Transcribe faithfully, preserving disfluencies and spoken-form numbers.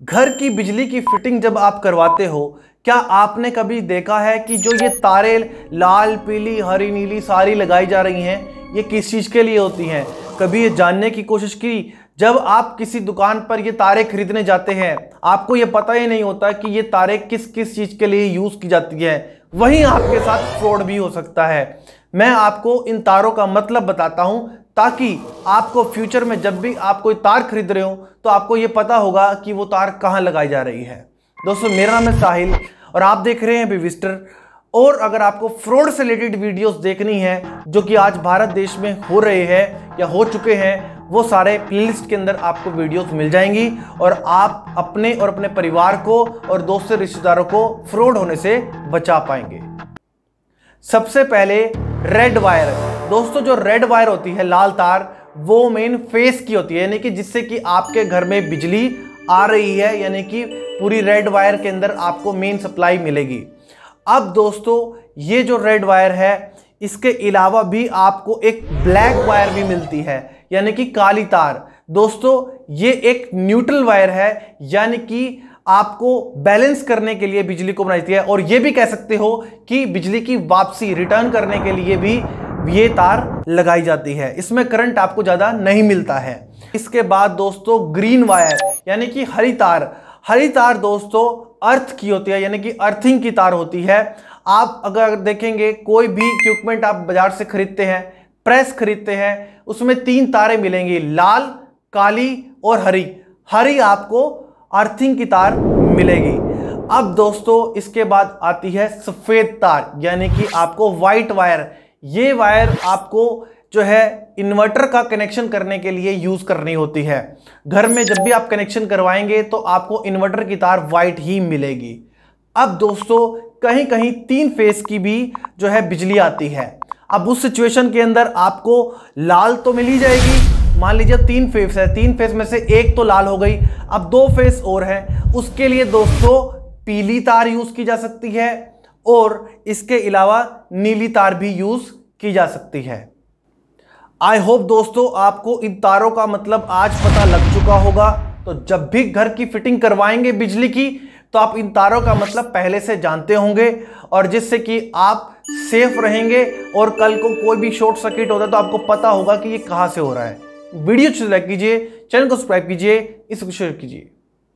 घर की बिजली की फिटिंग जब आप करवाते हो, क्या आपने कभी देखा है कि जो ये तारे लाल पीली हरी नीली सारी लगाई जा रही हैं, ये किस चीज़ के लिए होती हैं? कभी ये जानने की कोशिश की? जब आप किसी दुकान पर ये तारे खरीदने जाते हैं, आपको ये पता ही नहीं होता कि ये तारे किस किस चीज़ के लिए यूज़ की जाती है। वहीं आपके साथ फ्रॉड भी हो सकता है। मैं आपको इन तारों का मतलब बताता हूं, ताकि आपको फ्यूचर में जब भी आप कोई तार खरीद रहे हो तो आपको ये पता होगा कि वो तार कहां लगाई जा रही है। दोस्तों, मेरा नाम है साहिल और आप देख रहे हैं विविस्टर। और अगर आपको फ्रॉड से रिलेटेड वीडियोस देखनी है जो कि आज भारत देश में हो रहे हैं या हो चुके हैं, वो सारे प्लेलिस्ट के अंदर आपको वीडियोस मिल जाएंगी और आप अपने और अपने परिवार को और दोस्तों रिश्तेदारों को फ्रॉड होने से बचा पाएंगे। सबसे पहले रेड वायर। दोस्तों, जो रेड वायर होती है, लाल तार, वो मेन फेस की होती है, यानी कि जिससे कि आपके घर में बिजली आ रही है, यानी कि पूरी रेड वायर के अंदर आपको मेन सप्लाई मिलेगी। अब दोस्तों, ये जो रेड वायर है, इसके अलावा भी आपको एक ब्लैक वायर भी मिलती है, यानी कि काली तार। दोस्तों, ये एक न्यूट्रल वायर है, यानी कि आपको बैलेंस करने के लिए बिजली को बनाती है। और ये भी कह सकते हो कि बिजली की वापसी रिटर्न करने के लिए भी ये तार लगाई जाती है। इसमें करंट आपको ज्यादा नहीं मिलता है। इसके बाद दोस्तों, ग्रीन वायर यानी कि हरी तार। हरी तार दोस्तों अर्थ की होती है, यानी कि अर्थिंग की तार होती है। आप अगर देखेंगे, कोई भी इक्विपमेंट आप बाजार से खरीदते हैं, प्रेस खरीदते हैं, उसमें तीन तारें मिलेंगी, लाल, काली और हरी। हरी आपको अर्थिंग की तार मिलेगी। अब दोस्तों, इसके बाद आती है सफेद तार, यानी कि आपको व्हाइट वायर। ये वायर आपको जो है इन्वर्टर का कनेक्शन करने के लिए यूज करनी होती है। घर में जब भी आप कनेक्शन करवाएंगे तो आपको इन्वर्टर की तार व्हाइट ही मिलेगी। अब दोस्तों, कहीं कहीं तीन फेस की भी जो है बिजली आती है। अब उस सिचुएशन के अंदर आपको लाल तो मिल ही जाएगी। मान लीजिए तीन फेस है, तीन फेस में से एक तो लाल हो गई, अब दो फेस और है। उसके लिए दोस्तों पीली तार यूज की जा सकती है और इसके अलावा नीली तार भी यूज की जा सकती है। आई होप दोस्तों आपको इन तारों का मतलब आज पता लग चुका होगा। तो जब भी घर की फिटिंग करवाएंगे बिजली की, तो आप इन तारों का मतलब पहले से जानते होंगे, और जिससे कि आप सेफ रहेंगे और कल को कोई भी शॉर्ट सर्किट होता है तो आपको पता होगा कि ये कहां से हो रहा है। वीडियो अच्छी लाइक कीजिए, चैनल को सब्सक्राइब कीजिए, इसको शेयर कीजिए।